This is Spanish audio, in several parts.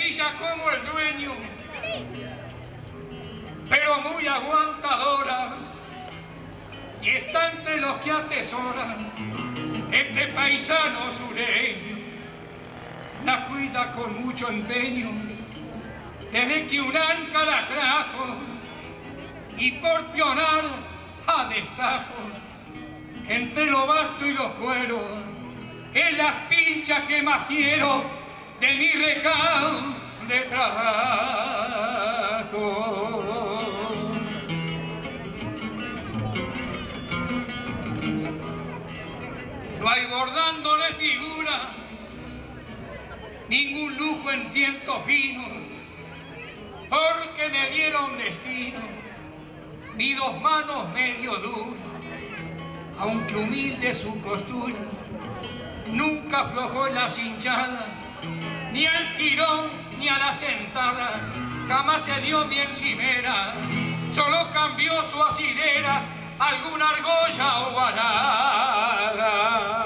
sencilla como el dueño, pero muy aguantadora, y está entre los que atesoran este paisano sureño. La cuida con mucho empeño desde que un anca la trajo, y por pionar a destajo entre lo vasto y los cueros es las pinchas que más quiero de mi recao de trabajo. No hay bordándole figura, ningún lujo en tiento fino, porque me dieron destino, ni dos manos medio duras, aunque humilde su costura, nunca aflojó en la cinchada, ni al tirón ni a la sentada, jamás se dio mi encimera, solo cambió su asidera, alguna argolla o varada.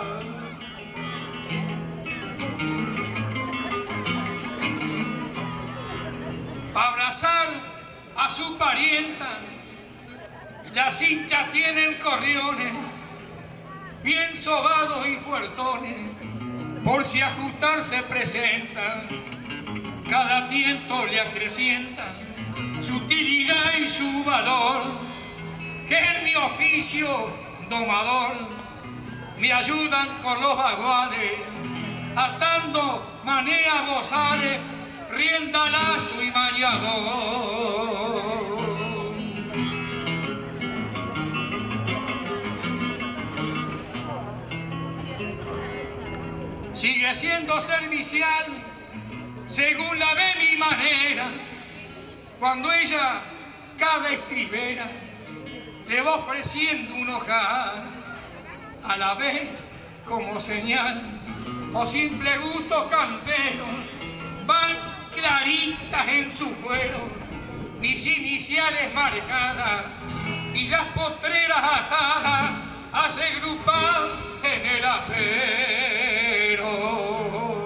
Para abrazar a su parienta, las hinchas tienen corriones, bien sobados y fuertones, por si ajustar se presentan, cada tiento le acrecienta su utilidad y su valor, que en mi oficio domador me ayudan con los baguales, atando manea bozales, rienda, lazo y mañador. Sigue siendo servicial, según la ve mi manera, cuando ella, cada estribera, le va ofreciendo un hojar, a la vez como señal o simple gusto campero, van claritas en su fuero, mis iniciales marcadas y las potreras atadas hace grupar en el apero.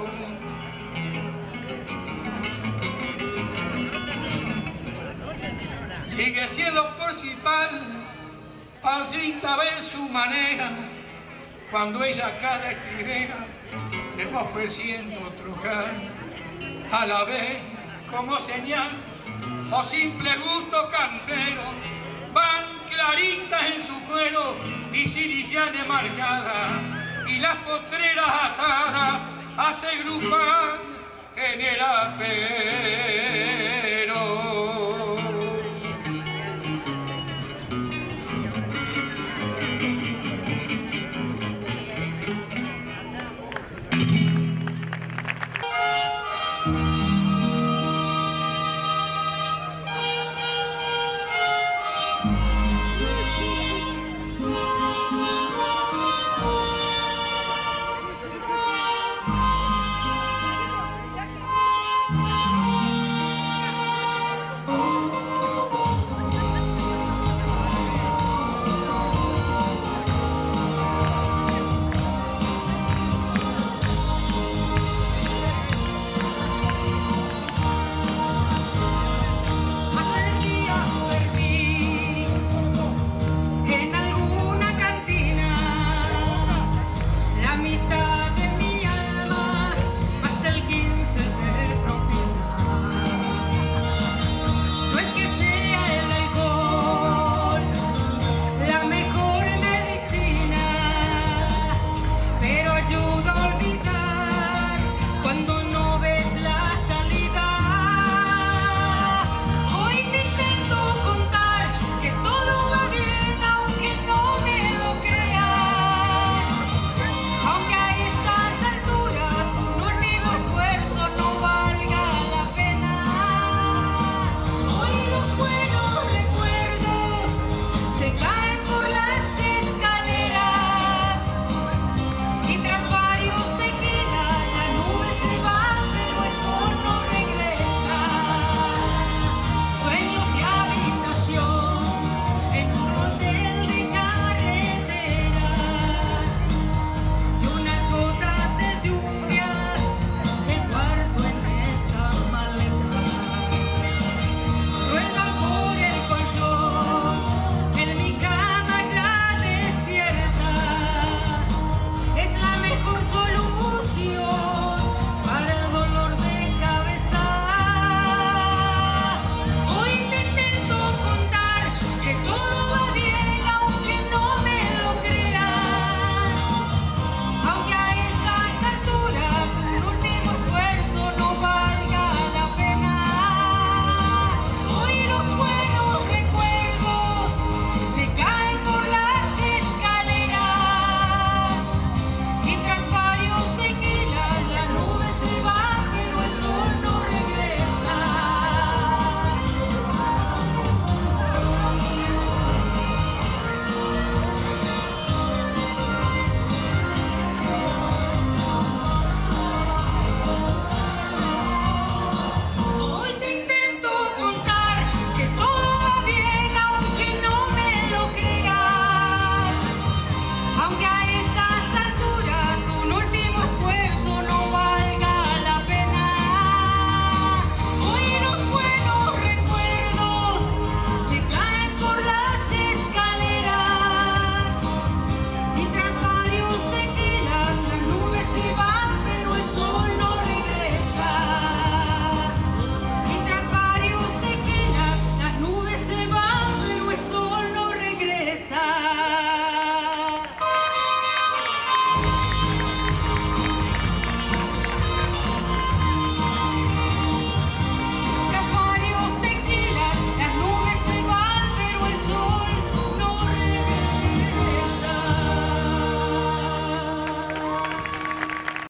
Sigue siendo principal, parrita ve su manera, cuando ella cada estribera le va ofreciendo trojar, a la vez como señal o simple gusto cantero, van claritas en su cuero, mis iniciales marcadas y las potreras atadas hace grupar en el apero.